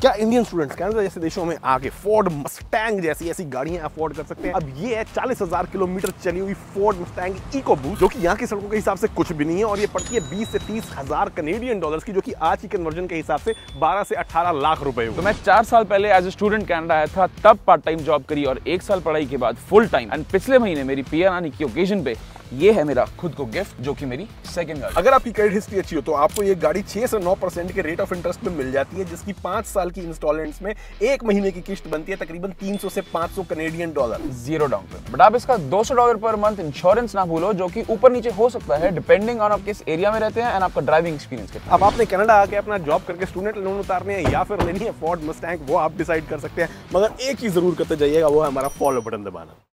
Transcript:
क्या Indian students Canada जैसे देशों में आके फोर्ड मस्टैंग जैसी ऐसी गाड़ियां अफोर्ड कर सकते हैं? अब ये है 40,000 किलोमीटर चली हुई फोर्ड मस्टैंग इको बूस्ट, जो कि यहाँ की सड़कों के हिसाब से कुछ भी नहीं है, और ये पड़ती है 20 से 30,000 कनेडियन डॉलर्स की, जो कि आज की कन्वर्जन के हिसाब से 12 से 18 लाख रुपए। तो मैं 4 साल पहले एज ए स्टूडेंट कनाडा आया था, तब पार्ट टाइम जॉब करी और 1 साल पढ़ाई के बाद फुल टाइम। एंड पिछले महीने मेरी पीआर आने की ओकेजन पे ये है मेरा खुद को गिफ्ट, जो कि मेरी सेकंड गाड़ी। अगर आपकी क्रेडिट हिस्ट्री अच्छी हो तो आपको ये गाड़ी 6 से 9% के रेट ऑफ इंटरेस्ट में मिल जाती है, जिसकी 5 साल की इंस्टॉलमेंट्स में 1 महीने की किस्त बनती है तकरीबन 300 से 500 Canadian dollar, zero down payment. But आप इसका $200 पर मंथ इंश्योरेंस ना भूलो, जो कि ऊपर नीचे हो सकता है डिपेंडिंग ऑन आप किस एरिया में रहते हैं एंड आपका ड्राइविंग एक्सपीरियंस कितना। अब आपने कनाडा आके अपना जॉब करके स्टूडेंट लोन उतारने हैं या फिर लेनी है फोर्ड मस्टैंग, वो आप डिसाइड कर सकते हैं, मगर एक चीज जरूर करते जाइएगा, वो है हमारा फॉलो बटन दबाना।